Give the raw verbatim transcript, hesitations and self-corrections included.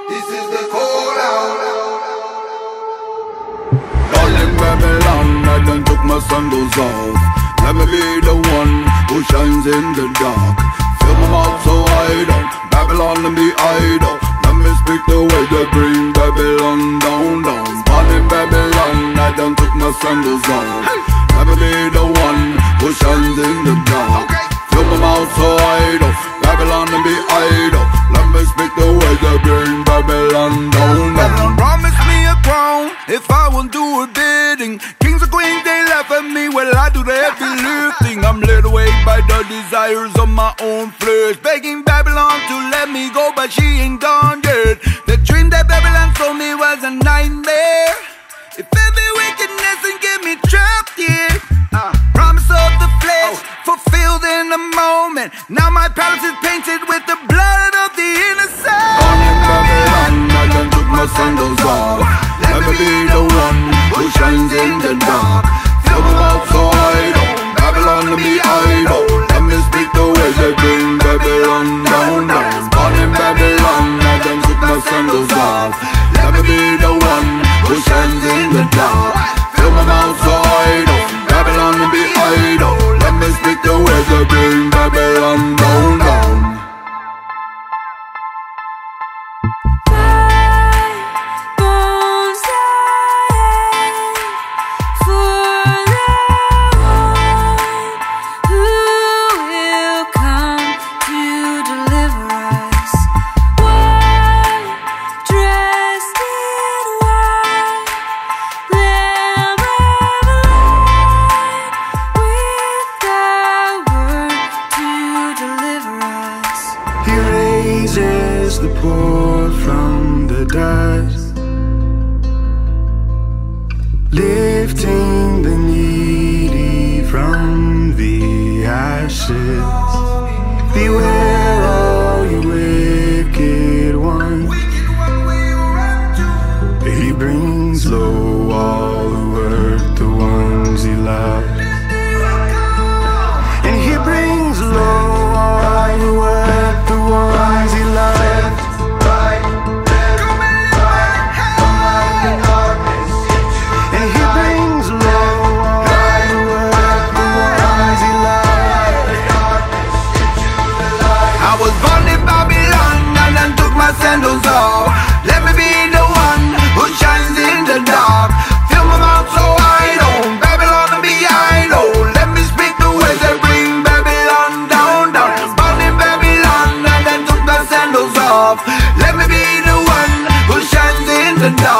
This is the call out. Darling Babylon, I done took my sandals off. Let me be the one who shines in the dark. Fill my mouth so I don't Babylon and be idle. Let me speak the way they bring Babylon down, down. Born in Babylon, I done took my sandals off. Let me be the one who shines in the dark. Fill my mouth so I don't Babylon and be idle. Let me speak the way they bring Babylon down, down. Babylon promised me a crown if I won't do her bidding. Kings and queens, they laugh at me while I do the heavy lifting. I'm led away by the desires of my own flesh, begging Babylon to let me go, but she ain't gone yet. The dream that Babylon told me was a nightmare. If every wickedness and get me trapped here, uh, promise of the flesh, fulfilled in a moment. Now my palace is painted with the blood of the innocent. Born in Babylon, I done took my sandals off. Let me be the one who shines in the dark. Fill my mouth so I don't Babylon to be idle. Let me speak the way they bring Babylon down, down. Born in Babylon, I done took my sandals off. Let me be the one who shines in the dark. Fill my mouth so I don't Babylon to be idle. Let me speak the way they bring Babylon down, down. The poor from the dust, lifting the needy from the ashes. Beware all you wicked ones. He brings low all who hurt the ones he loves, and he brings low all who hurt the ones he loves. Sandals off. Let me be the one who shines in the dark. Fill my mouth so I don't Babylon and be idle. Let me speak the words that bring Babylon down, down. Born in Babylon and then took my sandals off. Let me be the one who shines in the dark.